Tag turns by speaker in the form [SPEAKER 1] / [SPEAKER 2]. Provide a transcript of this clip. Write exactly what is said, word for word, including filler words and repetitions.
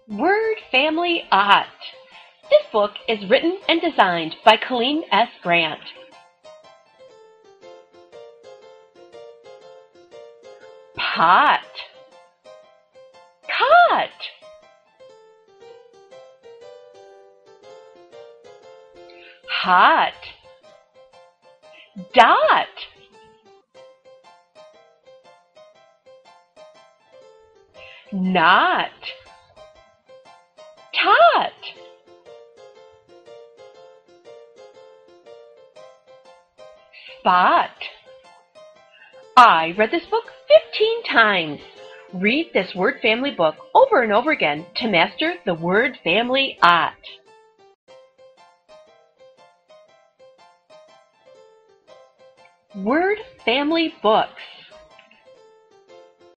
[SPEAKER 1] Word Family Ot. This book is written and designed by Colleen S. Grant. Pot. Cot. Hot. Dot. Not. Tot. Spot. I read this book fifteen times. Read this word family book over and over again to master the word family Ot. Word Family Books.